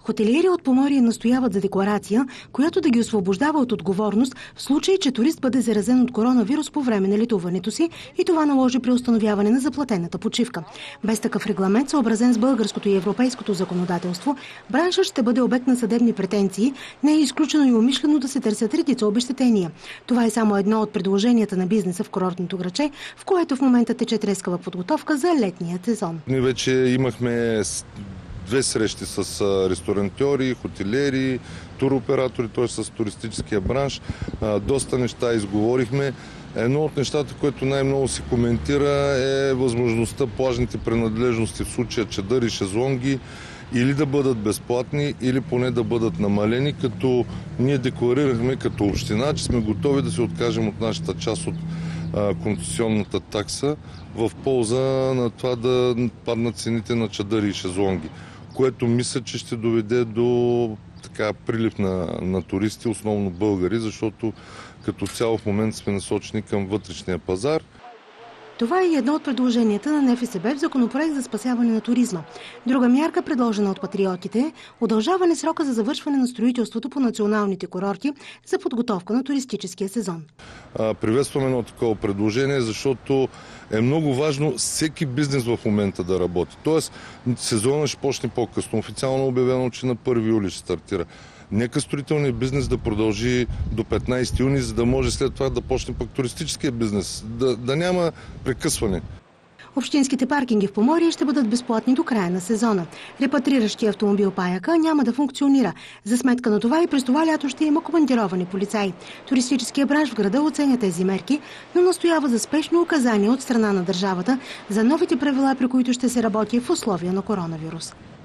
Хотелиери от Поморие настояват за декларация, която да ги освобождава от отговорност в случай, че турист бъде заразен от коронавирус по време на летуването си и това наложи преустановяване на заплатената почивка. Без такъв регламент, съобразен с българското и европейското законодателство, браншът ще бъде обект на съдебни претенции. Не е изключено и умишлено да се търсят редица обезщетения. Това е само едно от предложенията на бизнеса в курортното градче, в което в момента тече трескава подготовка за летния сезон. Ние вече имахме 2 срещи с ресторантьори, хотелиери, туроператори, т.е. с туристическия бранш. Доста неща изговорихме. Едно от нещата, което най-много се коментира, е възможността плажните принадлежности, в случая чадър и шезлонги, или да бъдат безплатни, или поне да бъдат намалени, като ние декларирахме като община, че сме готови да се откажем от нашата част от концесионната такса в полза на това да паднат цените на чадъри и шезлонги, което мисля, че ще доведе до прилив на туристи, основно българи, защото като цяло в момента сме насочени към вътрешния пазар. Това е едно от предложенията на НФСБ в законопроект за спасяване на туризма. Друга мярка, предложена от патриотите, е удължаване срока за завършване на строителството по националните курорти за подготовка на туристическия сезон. Приветстваме едно такова предложение, защото е много важно всеки бизнес в момента да работи. Тоест, сезонът ще почне по-късно. Официално е обявено, че на 1 юли ще стартира. Нека строителният бизнес да продължи до 15 юни, за да може след това да почне пък туристическия бизнес. Да няма прекъсване. Общинските паркинги в Поморие ще бъдат безплатни до края на сезона. Репатриращия автомобил Паяка няма да функционира. За сметка на това и през това лято ще има командировани полицаи. Туристическия бранш в града оценя тези мерки, но настоява за спешно указания от страна на държавата за новите правила, при които ще се работи в условия на коронавирус.